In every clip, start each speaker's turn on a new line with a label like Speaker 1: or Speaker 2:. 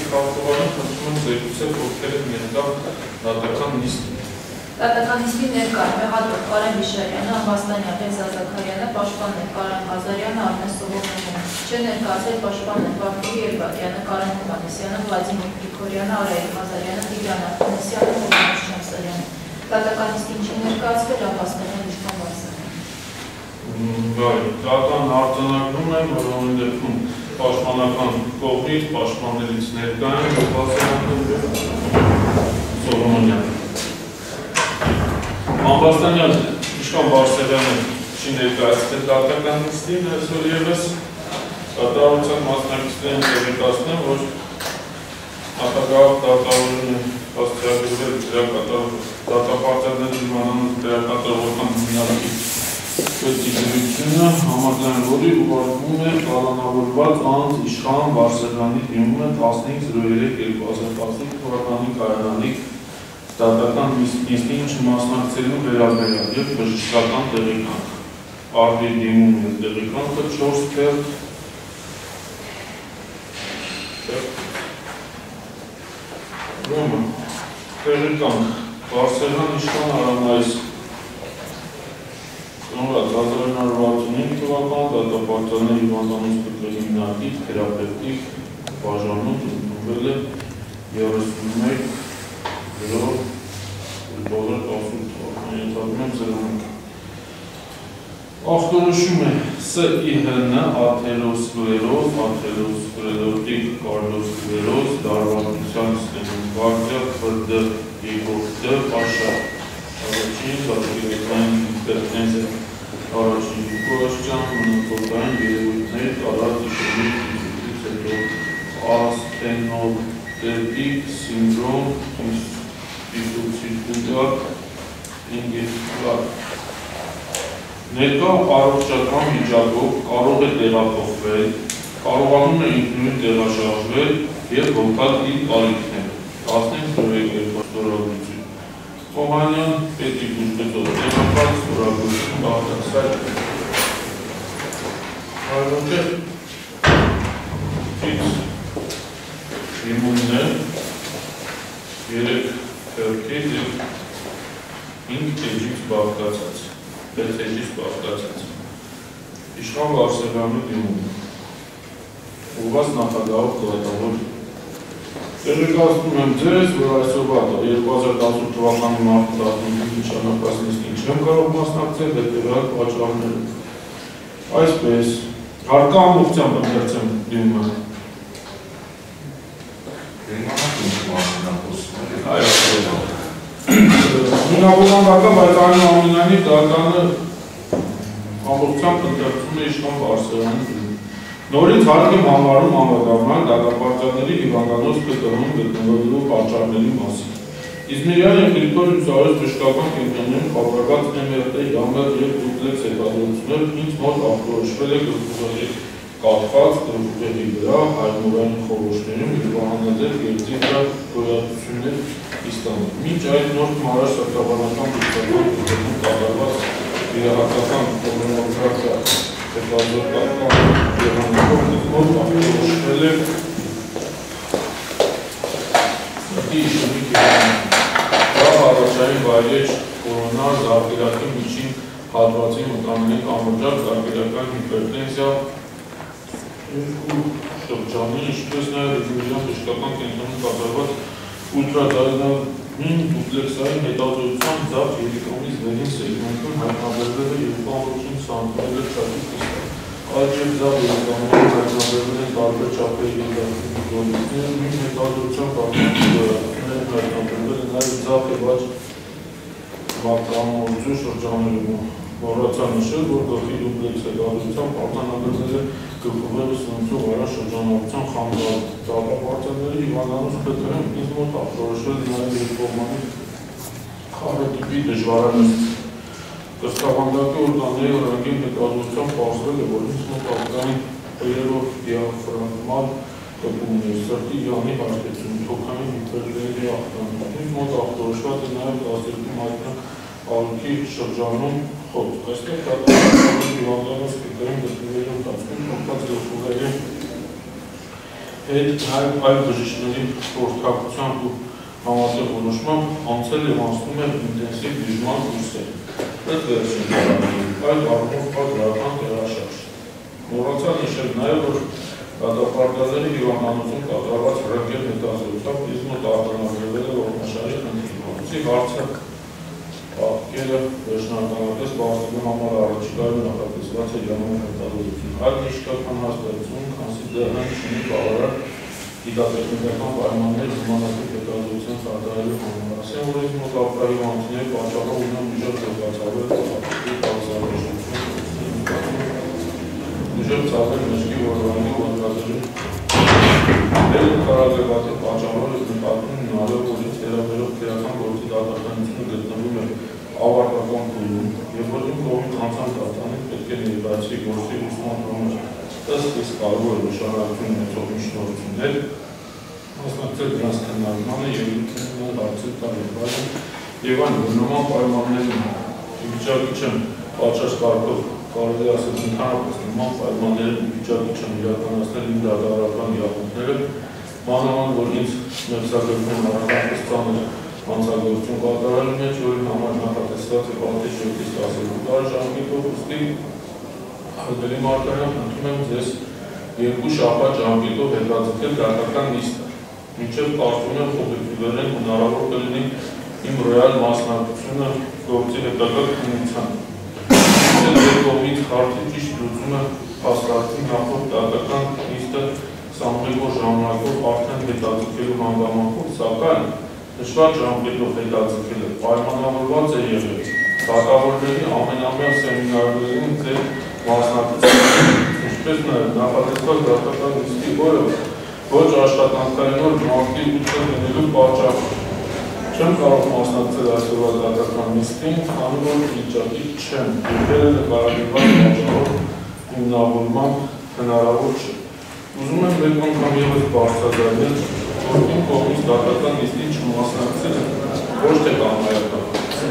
Speaker 1: կարգավորում խնդրում եմ զեկուցել ովքեր են ներկա դատական նիստին։
Speaker 2: Դատական նիստին ներկա Մեղադրող Կարեն Վիշարյանը, Ամբաստանյան Ռեզա Զաքարյանը, պաշտպաններ Կարեն Ղազարյանը, Արմեն Սողոմոնյանը, չեն ներկայացել պաշտպաններ Վարդուհի Երբակյանը, Կարեն Հովհաննիսյանը, Վլադիմիր Գրիգորյանը, Արայիկ Ղազարյանը, Տիգրան Ախտանեսյանը, Հովհաննիս Շամսարյանը։ Դատական նիստին չի ներկայացվել Ամբաստանյան Իշխան Վարդանյանը։
Speaker 1: Դատան արձանագրում եմ, որ ամեն դեպքում պաշտպանական կողմից, պաշտպաններից ներկա են Սողոմոնյանը։ Ամբաստանյան Իշխան Վարդանյանը չի ներկայացել դատական նիստին, այսօր ևս դատավորության մասնակիցներին տեղեկացնեմ, որ նախագահ դատավորությունը հասցեագրվել դատապարտյալների դիվանանոց դերակատարողական հիմնարկի պետիգրությունը, համաձայն որի ուղարկվում է կալանավորված անձ Իշխան Վարդանյանի դիմումը 15/03/2015 թվականի կայանալիք դատական նիստին չմասնակցելու վերաբերյալ և բժշկական տեղեկանք։ Արդի դիմումն և տեղեկանքը 4 թերթ տեղեկանք Վարդանյան Իշխան Արամայիս Ծնորած 1965 թվական դատապարտյալների հիվանդանոց կտրի հիմնարկի թերապևտիկ բաժանում ընդունվել է 31 գրով բոլոր 18 թվականի ենթադրում եմ զրահանք։ Ախտորոշում է ՍԻՀՆ, աթերոսկլերոզ, աթերոսկլերոտիկ կարդիոսկլերոզ, դարվածության ստենոկարդիա, ԽԴ, երկրորդ աշխատ, առաջին, զարգերային հիպերտենզիա, առաջին գլուկոզային, մոնոկոկային երևույթներ, տարած իշեմիկ ինֆարկտից հետո ասթենոտեպիկ սինդրոմ, ինստիտուցիոնալ ինգեստուալ։ Ներկա առողջական վիճակով կարող է տեղափոխվել, կարողանում է ինքնուրույն տեղաշարժվել և հոգատի կարիքներ, 15/02 ստորագրություն։ Հովհաննյան պետի բուժվեցող տեղակալ ստորագրություն բաղկացած հայրոքե ֆիքս դիմումն է 3 թերքից և 5 էջից բաղկացած, 6 էջից բաղկացած։ Իշխան Վարդանյանի դիմումը ուղղված նախագահով կլատավոր տեղեկացնում եմ ձեզ, որ այսօրվա 2018 թվականի մարտի 15-ին նշանակված նիստին չեմ կարող մասնակցել հետևյալ պատճառներով։ Այսպես, հարկա ամբողջությամբ ընթերցեմ դիմումը։ Մինավորանդական, բայց այնուամենայնիվ դատանը ամբողջությամբ ընթերցում է Իշխան Վարդանյանի դիմումը։ Նորից հարկ եմ համարում անդրադառնալ դատապարտյալների հիվանդանոց ԿՏՀ-ում գտնվելու պատճառների մասին։ Իզմիրյան և Գրիգորի Սարոս բժշկական կենտրոններում կատարված MRT, ՀՄՌ և դուպլեքս հետազոտություններ ինձ մոտ ախտորոշվել է գլխուղեղի կաթված գլխուղեղի վրա հայտնորային խորհուրդներում հիվանդանոց գեղձի վրա գոյատևություններ ստանում։ Մինչ այդ նոր մարաշ սրտաբանական բժշկական կենտրոնում կատարված վիրահատական կոլոնոգրաֆիա հետազոտական եղանակով մոտ ախտորոշվել է սրտի իշեմիկ առաջային վայրեջ կորոնար զարկերակի միջին հատվածի մտանելի կամրջակ զարկերական հիպերտենզիա շրջանի, ինչպես նաև Իզմիրյան բժշկական կենտրոնում կատարված ուլտրադայնամիկ դուպլեքսային հետազոտության ձախ երիկամից վերին սեգմենտում հայտնաբերվել է 2.5 սանտիմետր չափի կիստ։ Այդ և ձախ երիկամներում հայտնաբերվել են տարբեր չափերի գոյություններ, նույն հետազոտության պատմությունները հայտնաբերվել են նաև ձախ և աջ մակրամորձու շրջաններում։ Մոռացա նշել, որ գլխի դուպլեքս հետազոտությամբ արձանագրվել է գլխուղեղի սնուցող առաջ շրջանառության խանգարում։ Դատապարտյալների հիվանդանոց ԿՏՀ-ում ինձ մոտ ախտորոշվել նաև երկկողմանի խառնետիպի դժվարանալիք։ Կրծքավանդակի օրգանների ռենտգեն հետազոտությամբ պարզվել է, որ ինձ մոտ ակտային բերերով դիաֆրագմալ կպումներ, սրտի յանի հաշտեցություն, թոքային հիպերտենզիա ախտանիշ։ Ինձ մոտ ախտորոշված է նաև 12 մայրնակ ալուքի շրջանում խոտ։ Այստեղ դատապարտյալների հիվանդանոց ԿՏՀ-ում գտնվելու ընթացքում փոխված գլխուղեղի հետ այլ բժիշկների խորհրդակցությամբ ու համատեղ որոշմամբ անցել և անցնում է ինտենսիվ բուժման կուրսեր։ Այդ վերջին այդ առումով կա դրական տեղաշարժ։ Մոռացա նշել նաև, որ դատապարտվածների հիվանդանոցում կատարված հրագել հետազոտությամբ իզմոտ արտանագրվել է ողնաշարի խնդիրի հարցը պատկերը վերջնականապես բարձրելու համար առաջիկայում նախատեսված է յանոն հետազոտություն։ Այդ միշկական հաստատություն, քանզի դրան չունի բավարար գիտատեխնիկական պայմաններ ժամանակի հետազոտության սարդարելու համար։ Ասեմ, որ իզմոտ արտահիվանդների պատճառով ունեն ուժեղ զարգացավել կապակցի կաղզարվեժություն ուժեղ ծավալ մշկի որվանի ոտվածերի դեր կարագրվատի պատճառով նկատում նարով որից հերաբերով քերական գործի դատականությունը գտնվում է ավարտական փուլում և որ իմ կողմից անցան դատանից պետք է ներկայացի գործի ուսման համար ըստ իսկ կարևոր նշանակություն ունեցող միջնորդություններ մասնակցել դրանց քննարկմանը և ինքնին հարցեր տալ եւ այն որ նման պայմաններում վիճակի չեմ պատշաճ կարգով կարելի ասել ընդհանրապես նման պայմաններում վիճակի չեմ իրականացնել իմ դատարանական իրավունքները, մանավանդ որ ինձ մեղսագրվում առանց ծանր հանցագործություն կատարելու մեջ, որի համար նախատեսված է պատիժ 7-12 տարի ժամկետով, ուստի Ալբերի Մարգարյան խնդրում եմ ձեզ 2 շաբաթ ժամկետով հետաձգել դատական նիստը, մինչև կարծում եմ օբյեկտիվորեն հնարավոր կլինի իմ ռեալ մասնակցությունը գործի հետագա քննությանը։ Ձեր կողմից հարցի ճիշտ լուծումը հաստատվի նախորդ դատական նիստը 21 օր ժամանակով արդեն հետաձգելու հանգամանքով, սակայն նշված ժամկետով հետաձգելը պայմանավորված է եղել դատավորների ամենամյա սեմինարներին ձեր մասնակցությունը, ինչպես նաև նախատեսված դատական նիստի օրը ոչ աշխատանքային օր մարտի 8-ը լինելու պատճառով չեմ կարող մասնակցել այսօրվա դատական նիստին, քանի որ վիճակի չեմ, եղել նկարագրված պատճառով հիմնավորման հնարավոր չէ։ Ուզում եմ մեկ անգամ ևս բարձրաձայնել, որ իմ կողմից դատական նիստին չմասնակցելը ոչ թե կանոնական,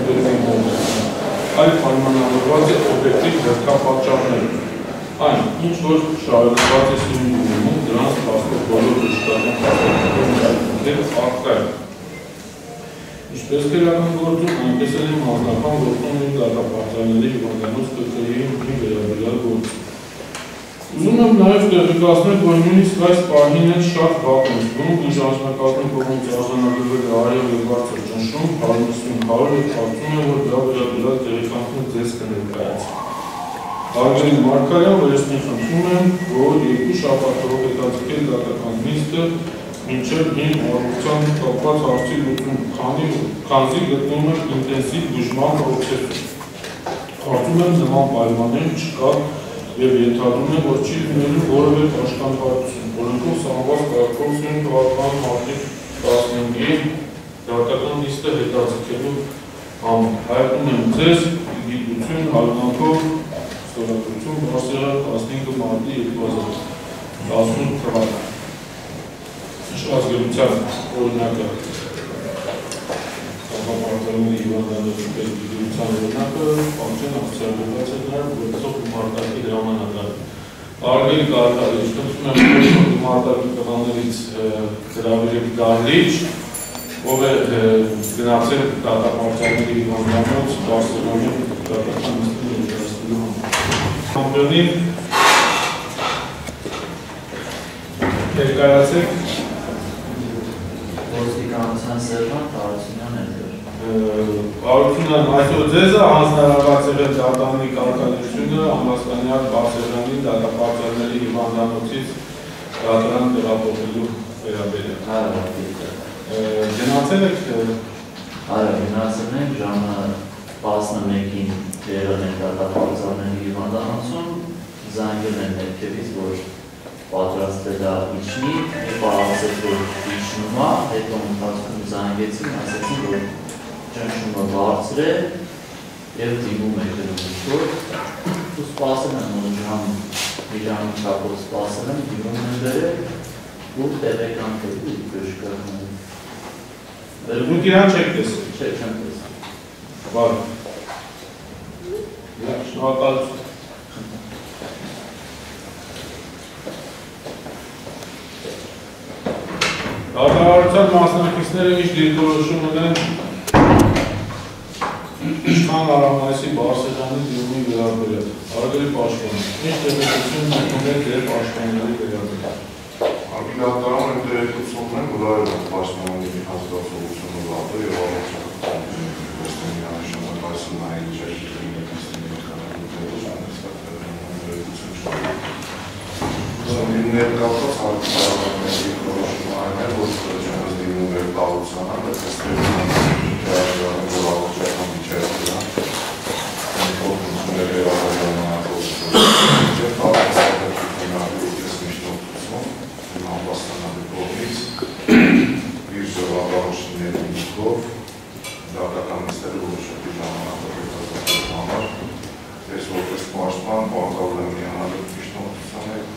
Speaker 1: այլ պայմանավորված է օբյեկտիվ դրդապատճառներով։ Այն, ինչ որ շարունակված է սիմուլում, դրանց փաստով բոլոր բժշկական փաստաթղթերով ակտային։ Ինչպես քերական գործում, այնպես էլ իմ անձնական գործում իմ դատապարտարների հիվանդանոց կրկրի մի վերաբերյալ գործում։ Ուզում եմ նաև տեղեկացնել, որ նույնիսկ այս պահին էլ շատ վաղ եմ զգում, բուժանձնակազմի կողմից արձանագրվել է արև և բարձր ճնշում, 150-100 և կարծում եմ, որ դրա վերաբերյալ տեղեկանքները ձեզ կներկայացնի։ Ալբերի Մարգարյան, վերջին խնդրում եմ, որ 2 շաբաթով հետաձգել դատական նիստը մինչև իմ առողջության կապված հարցի լուծում, քանզի գտնվում եմ ինտենսիվ բուժման պրոցեսում։ Կարծում եմ նման պայմաններում չկա և ենթադրում եմ, որ չի լինելու որևէ աշխատանքություն, օրենքով սահմանված կարգով սյուն թվական մարտի 15-ի դատական նիստը հետաձգելու համար։ Հայտնում եմ ձեզ գիտություն, հարյունանքով ստորագրություն Բարսեղան 15 մարտի 2018 թվական։ Նշված գերության օրինակը դատապարտարների հիվանդանոցի պետգիտության օրինակը պանջեն ակցիագրված է նաև գործող գումարտակի հրամանատարը։ Ալբերի կարգարի, իշխնություն եմ գործող գումարտակի տղաներից գրավիրեք Դահլիճ, ով է գնացել դատապարտարների հիվանդանոց Բարսեղանի դատական նիստին ներկայացնելու համար։ Համբերնին ներկայացեք
Speaker 3: Ոստիկանության սերժանտ Արությունյան էր։
Speaker 1: Արությունյան, այսօր ձեզ է հանձնարարված եղել դատանի կարգադրությունը Ամբաստանյալ Բարսեղանի դատապարտարների հիվանդանոցից դատարան տեղափոխելու վերաբերյալ։ Գնացել եք։
Speaker 3: Այո, գնացել ենք ժամը 11-ին եղել են դատապարտարների հիվանդանոցում, զանգել են ներքևից, որ պատրաստել է իջնի, երբ ասել, որ իջնում է, հետո ընթացքում զանգեցին, ասեցին, որ ճնշումը բարձր է և դիմում է գրում ու սպասել են մի ժամի չափով սպասել են, դիմում են վերել ու տեղեկանքել ու բժշկական։
Speaker 1: Դուք իրան չեք տեսել։
Speaker 3: Չէ, չեմ տեսել։
Speaker 1: Բարի։ Շնորհակալություն։ Դատավարության մասնակիցները ինչ դիրքորոշում ունեն իշխան Արամայիսի Բարսեղյանի դիմումի վերաբերյալ։ Արգելի պաշտպան, ինչ տեղեկություն ունեք ձեր պաշտպանների վերաբերյալ։
Speaker 4: Արգելատարան են տեղեկություն ունեն, որ այլ պաշտպանների հասկացողությունը վատը եւ ներկայացած հարկարողների որոշումը այն է, որ չնայած դիմում էր կառուցանը, բայց այստեղ որ առողջական միջավայրը փոխություններ վերաբերյալ եւ քաղաքացիական կեսմիշտություն համապաստանների կողմից իր զորավարությունների միջով դատական նստել որոշակի ժամանակահատվածի համար ես որպես պաշտպան բանկավորը միանալու միջնորդության է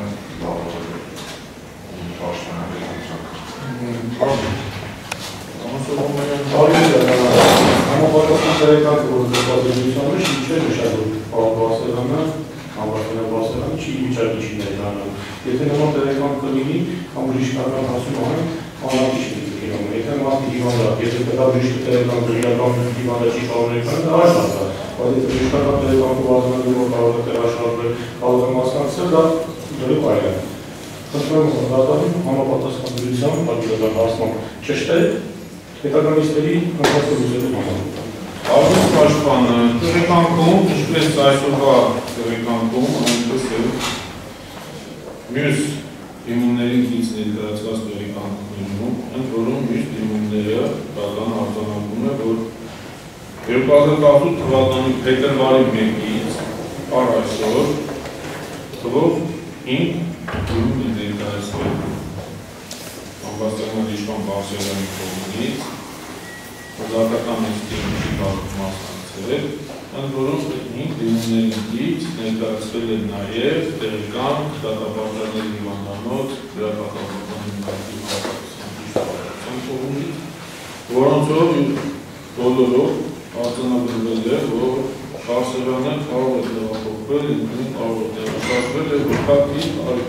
Speaker 5: Համապատասխան տեղեկանք, որ դեպատելիությանը չէ նշադրում Բարսեղյանը, համապատասխան Բարսեղյանը չի վիճակի չի ներկայանում։ Եթե նման տեղեկանք կլինի, կամ բժշկական հասում անեն, անհատի չի ներկայանում։ Եթե մարդի հիվանդա, եթե պետք է բժշկի տեղեկանք իրական հիվանդա չի կարող ներկայանում, դա այլ բան է։ Բայց եթե բժշկական տեղեկանքով արձանագրում որ կարող է տեղաշարժվել, կարող է մասնակցել, դա դրի այլ է։ Խնդրում եմ դատային համապատասխանությամբ պատվիրական հարցման ճշտել հետագանիստերի ընթացքությունների համար։
Speaker 1: Արվեստ պաշտպանը տեղեկանքում, ինչպես այսօրվա տեղեկանքում, այնպես էլ մյուս դիմումներից ներկայացված տեղեկանքներում, ընդ որում մյուս դիմումները դատան արձանագրում է, որ 2018 թվականի փետրվարի 1-ից առ այսօր թվով 5 դիմում է ներկայացվել Ամբաստանյան իշխան Բարսեղյանի կողմից դատական նիստին չի կարող մասնակցել, ընդ որում 5 դիմումներից ներկայացվել է նաև տեղեկանք դատապարտարների հիվանդանոց գրապատահական ինքնատիպ կողմից, որոնցով բոլորով արձանագրվել է, որ Բարսեղյանը կարող է տեղափոխվել, ինքնին կարող է տեղաշարժվել եւ ուղղակի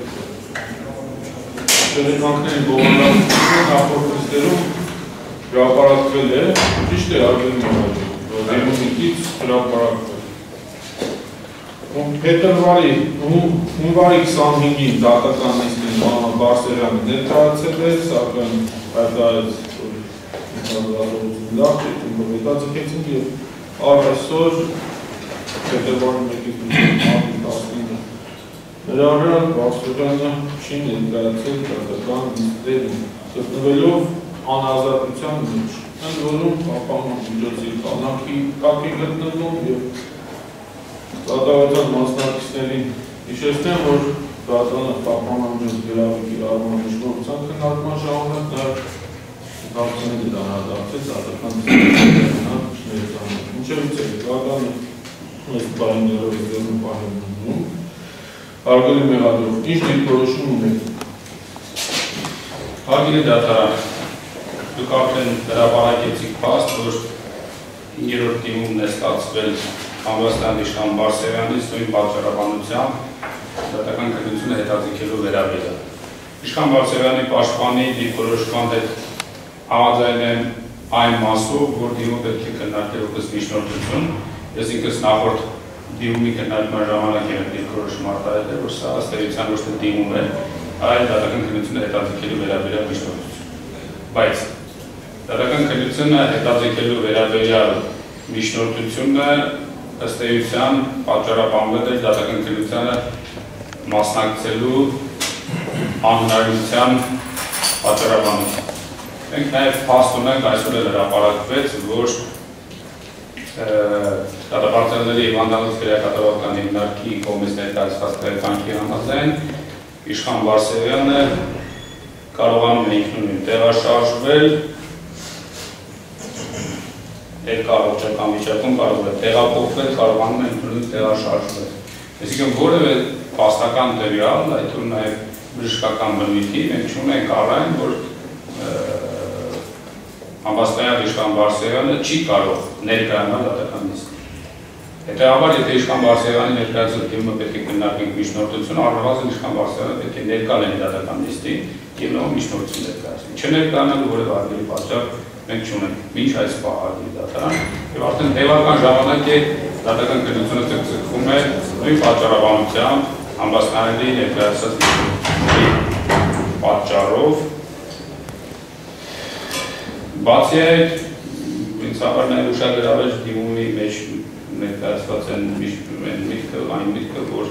Speaker 1: տեղեկանքների բովանդակությունը նախորդ նիստերում հրապարակվել է, ճիշտ է արգելում է, որ դիմումից հրապարակվել։ Փետրվարի, հունվարի 25-ին դատական նիստին Բարսեղյանը ներկայացել է, սակայն հայտարարեց, որ լավ չէ, հետաձգեցին եւ առ այսօր փետրվարի 1-ից մարտի 19-ը հրավիրել Բարսեղյանը չի ներկայացել դատական նիստերին, գտնվելով անազատության մեջ, ընդ որում պահպանման միջոցի կապի գտնվում եւ դատավարության մասնակիցներին հիշեցնեմ, որ դատանը պահպանման միջոց գրավիչի արման միջնորդության քննարկման ժամանակ նաեւ դատաների դանդաղեցեց դատական ներկայացնում։ Ինչևից է դատանը այս բաններով դերում պահում։ Արգելի մեղադրող, ինչ դիրքորոշում ունեք։
Speaker 6: Հարգելի դատարան, դուք արդեն հրապարակեցիք փաստ, որ 5-րդ դիմումն է ստացվել Ամբաստան իշխան Բարսեղյանից նույն պատճառաբանությամբ դատական քննությունը հետաձգելու վերաբերյալ։ Իշխան Բարսեղյանի պաշտպանի դիրքորոշման հետ համաձայն եմ այն մասով, որ դիմումը պետք է քննարկել որպես միջնորդություն։ Ես ինքս նախորդ դիմումի քննարկման ժամանակ եմ դիրքորոշում արտահայտել, որ սա ըստ էության ոչ թե դիմում է, այլ դատական քննությունը հետաձգելու վերաբերյալ միջնորդություն։ Բայց դատական քննությունը հետաձգելու վերաբերյալ միջնորդությունը ըստ էության պատճառաբանվել է դատական քննությանը մասնակցելու անհնարինության պատճառաբանությամբ։ Մենք նաև փաստ ունենք այսօր էլ հրապարակվեց, որ դատապարտարների հիվանդանոց քրեակատարողական հիմնարկի կողմից ներկայացված տեղեկանքի համաձայն իշխան Բարսեղյանը կարողանում է ինքնուրույն տեղաշարժվել, երկարողջական վիճակում կարող է տեղափոխվել, կարողանում է ինքնուրույն տեղաշարժվել։ Այսինքն որևէ փաստական տվյալ, այդ թվում նաև բժշկական բնույթի, մենք չունենք առայն, որ Ամբաստանյան իշխան Բարսեղյանը չի կարող ներկայանալ դատական նիստին։ Հետևաբար, եթե Իշխան Բարսեղյանի ներկայացրած թիմը պետք է քննարկենք միջնորդությունը, առնվազն Իշխան Բարսեղյանը պետք է ներկա լինի դատական նիստին եւ նոր միջնորդություն ներկայացնի։ Չներկայանալու որևէ արգելի պատճառ մենք չունենք մինչ այս պահի դատարան եւ արդեն տևական ժամանակ է դատական քննությունը ցկցվում է նույն պատճառաբանությամբ ամբաստանելի ներկայացած պատճառով բացի այդ ինձ համար նաեւ ուշագրավեջ դիմումի մեջ ներկայացված են այն միտքը, որ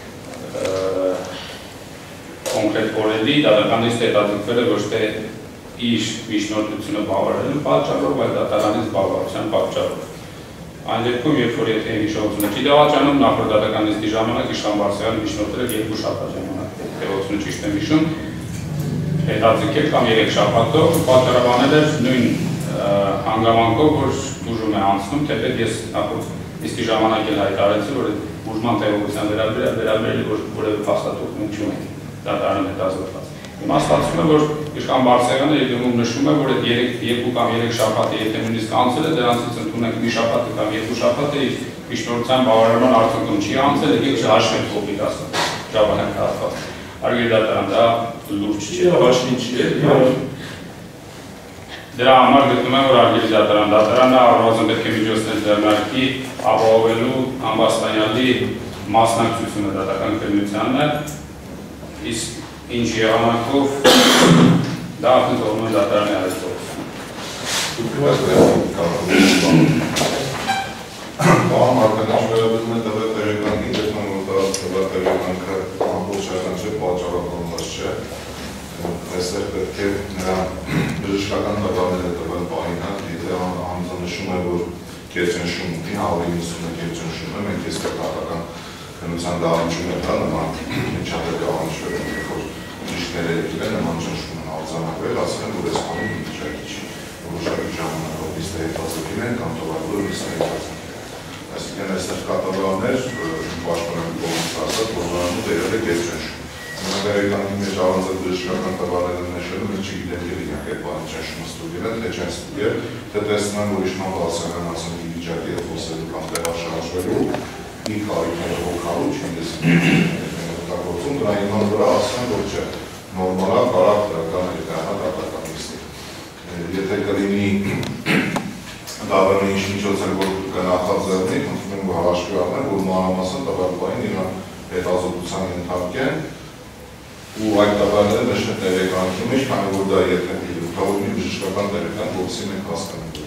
Speaker 6: կոնկրետ օրերի դատական նիստը հետաձգվել է ոչ թե իր միջնորդությունը բավարարելու պատճառով, այլ դատարանից բավարարության պատճառով։ Այն դեպքում, երբ որ եթե հիշողությունը չի դավաճանում, նախորդ դատական նիստի ժամանակ Իշխան Բարսեղյանը միջնորդել է 2 շաբաթ ժամանակ, տեղությունը ճիշտ եմ հիշում, հետաձգել կամ 3 շաբաթով, պատճառաբանել էր նույն հանգամանքով, որ բուժում է անցնում, թեպետ ես նախորդ նիստի ժամանակ էլ հայտարարեցի, որ բուժման տեղեկության վերաբերյալ որևէ փաստաթուղթ չունենք դատարանում հետազոտված։ Հիմա ստացվում է, որ Իշխան Բարսեղյանը երբեմն նշում է, որ այդ 2 կամ 3 շաբաթը եթե նույնիսկ անցել է, դրանցից ընդունենք մի շաբաթ կամ 2 շաբաթը իր միջնորդության բավարարման արդյունքում չի անցել, եկեք չհաշվենք փոքրիկ ասած ժամանակահատված։ Արգելի դատարան, դա լուրջ չի, հաշվին չի։ Դրա համար գտնում եմ, որ արգելի դատարանը առնվազն պետք է միջոցներ ձեռնարկի ապահովելու ամբաստանյալի մասնակցությունը դատական քննությանը, իսկ ինչ եղանակով դա արդեն թողնում է դատարանի
Speaker 4: Բան արտանաշ վերաբերում է տվյալ տեղեկանքին, տեսնում եմ, որ տվյալ տեղեկանքը ամբողջ հայտնի չէ, պատճառաբանված չէ։ Այստեղ պետք է նրա բժշկական տվյալները տվյալ պահին, եթե անձնանշում է, որ կերճնշում ունի, ավելի 90-ը կերճնշում է, մենք ես դատական քննության դահանջում է, նման միջադեպ դահանջվել են, որ բժիշկները եկել են, նման ճնշում են արձանագրել, ասել են, որ այս բանի մի վիճակի չի, որոշակի ժամանակով լիստը հետազոտել են կամ տվյալները լիստը հետազոտել։ Այսինքն այստեղ կատարողներ պաշտպանելու կողմից ասած, որ նրանց եղել է կերճնշում։ Տեղեկանքի մեջ առանց բժշկական տվյալները նշելու, մենք չգիտենք իրենք այդ բանի ճնշումը ստուգել են, թե չեն ստուգել, թե տեսնում են, որ Իշխան Բարսեղյանը ասում է վիճակի հետ խոսելու կամ տեղաշարժվելու, իր կարիքները հոգալու, չինտեսում, դրա իման վրա ասում են, որ չէ, նորմալա կարակ դրական դատական նիստի։ Եթե կլինի դավերն ինչ միջոց է, որ կնախաձեռնի, խնդրում եմ, որ հաշվի առնեն, որ մանրամասն տվյալային իրան հետազոտության ենթարկեն ու այդ տվյալները նշեն տեղեկանքի մեջ, քանի որ դա թողնի բժշկական տեղեկանք, որպեսզի մենք հասկանանք,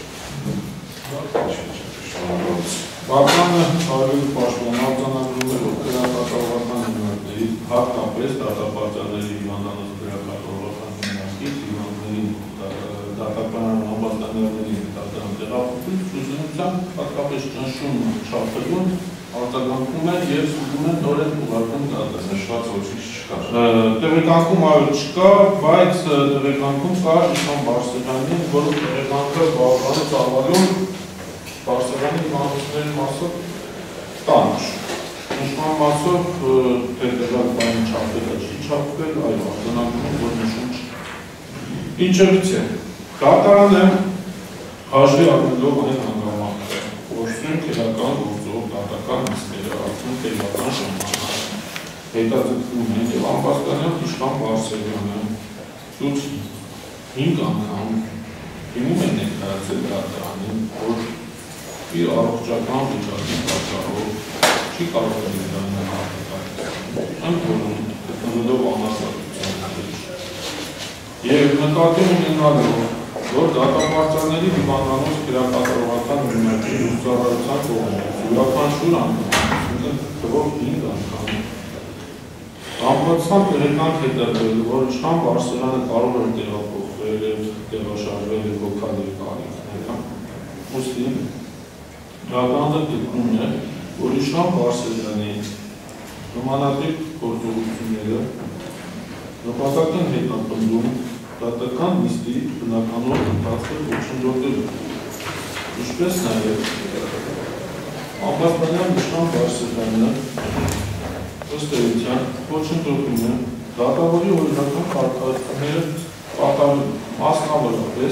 Speaker 4: որ
Speaker 1: Բականը արևի պաշտպանող արձանագրում է, որ գրակատարողական հիմնարկների, հատկապես դատապարտյալների հիվանդանոց գրակատարողական հիմնարկից, հիվանդների դատական ամբաստանյալների դատարան տեղափոխում, ուսումնության հատկապես ճնշումը չափելուն արձագանքում են և ստուգում են նորեն ուղարկում դատը, նշված ոչինչ չկա։ Տեղեկանքում այլ չկա, բայց տեղեկանքում կա Իշխան Բարսեղյանի, որը տեղեկանքը բավականին ծավալում Բարսեղյանի հիվանդությունների մասով տանջ։ Նշման մասով տեղեկանք բանի չափել է, չի չափվել, այլ արձանագրում, որ նշում չի։ Ինչևից է, դատարանը հաշվի առնելով այն հանգամանքը, որսունք իրական գործող դատական նիստերը, արդյունք իրական ժամանակ հետաձգվում են և ամբաստանյալ Իշխան Բարսեղյանը ցույց 5 անգամ դիմում է ներկայացել դատարանին, որ իր առողջական վիճակի պատճառով չի կարող դառնալ հաղթական, ընդ որում գտնվելով անհասարակության մեջ։ Եվ նկատի ունենալով, որ դատապարտյալների հիվանդանոց գրակատարողական հիմնարկի ուսուցարարության կողմից յուրաքանչյուր անգամ, թվով 5 անգամ, ամբողջությամբ տեղեկանք հետևել, որ Իշխան Բարսեղյանը կարող էր տեղափոխվել և տեղաշարժվել և հոգալի կարիքները, ուստի դատարանը գտնում է, որ Իշխան Բարսեղյանի նմանատիպ գործողությունները նպատակ են հետապնդում դատական նիստի բնականոն ընթացքը ոչնչացնելու, ինչպես նաև ամբաստանյալ Իշխան Բարսեղյանը ըստ էության ոչնչացնում է դատավորի օրինական կարգավորումները կատարելու, մասնավորապես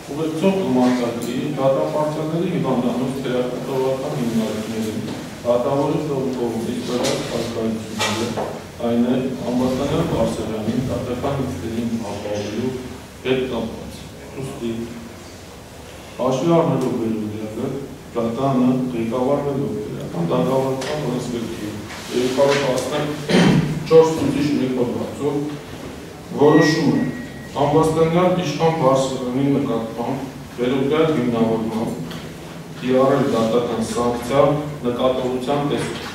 Speaker 1: ուղեկցող գումարտակի դատապարտյալների հիվանդանոց թերապևտական հիմնարկներին դատավորի կողմից բերած արկայությունները այն է Ամբաստանյան Բարսեղյանի դատական ինքնին ապահովելու հետ կապված։ Ուստի հաշվի առնելով վերաբերյալը դատանը ղեկավարվելով իրական դատավարության օրենսգրքի 314 ցույցի շնորհիվ որոշում է Ամբաստանյան իշխան Բարսեղյանի նկատմամբ վերաբերյալ հիմնավորմամբ կիրառել դատական սանկցիա նկատողության տեսքով։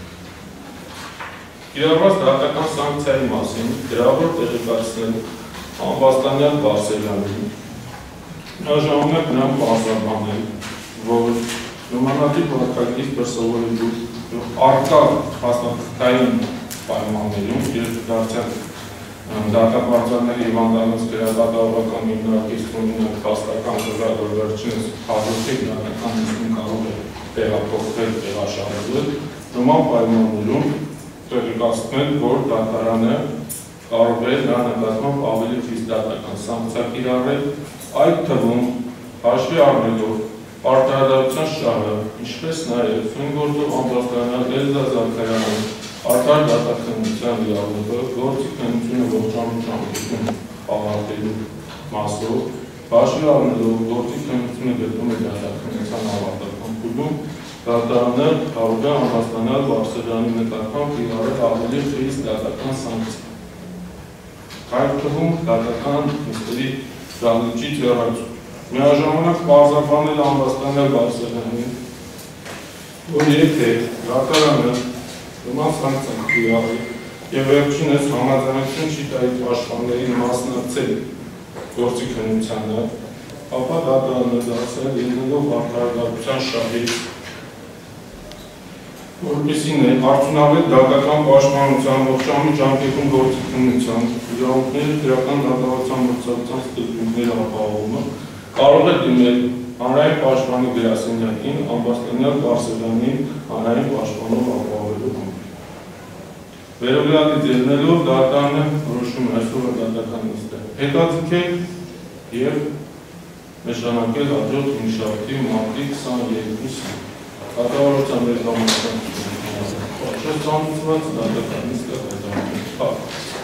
Speaker 1: Կիրառված դատական սանկցիայի մասին գրավոր տեղեկացնել Ամբաստանյան Բարսեղյանին միաժամանակ նրան պարզաբանել, որ նմանատիպ վարքագիծ դրսևորելու առկա փաստաթղթային պայմաններում երբ դարձյալ դատապարտյալների հիվանդանոց դատավորական հիմնարկից ունենալու փաստական դրած որ վերջինս հաջորդի դատական նիստում կարող է տեղափոխվել տեղաշարժվել, նման պայմաններում տեղեկացնել, որ դատարանը կարող է նրա նկատմամբ ավելի խիստ դատական սանկցիա կիրառել, այդ թվում հաշվի առնելով արտահայտության շահը, ինչպես նաև ֆինգործով Ամբաստանյան Էլզա Զաքարյանի արդար դատականության իրավունքը գործիքնությունը ողջամտություն ավարտելու մասով, հաշվի առնելով գործիքնությունը գտնում է դատականության ավարտական փուլում, դատարանը կարող է Ամբաստանյան Բարսեղյանի նկատմամբ կիրառել ավելի խիստ դատական սանկցիա։ Այդ թվում դատական նիստերի դալիճից հեռացում։ Միաժամանակ պարզաբանել Ամբաստանյան Բարսեղյանին, որ եթե դատարանը նման սանկցիա կիրառի եւ վերջինս համաձայնություն չի տալի պաշտպաններին մասնակցել գործիքնությանը, ապա դատարանը դարձել ելնելով արտահայտության շահից, որպեսզի արդյունավետ դատական պաշտպանության ողջամիտ ժամկետում գործիքնության իրավունքների դրական դատավարության մրցակցության ստուգումների ապահովումը կարող է դիմել հանրային պաշտպանի գրասենյակին Ամբաստանյան Բարսեղյանին հանրային պաշտպանով ապահովելու համար։ Վերաբերյալից ելնելով դատարանը որոշում է այսօր դատական նիստը հետաձգել եւ նշանակել հաջորդ հինգշաբթի մարտի 22-ին դատավարության մեր համապատասխանատվության ծանոթացված դատական նիստը հետաձգել։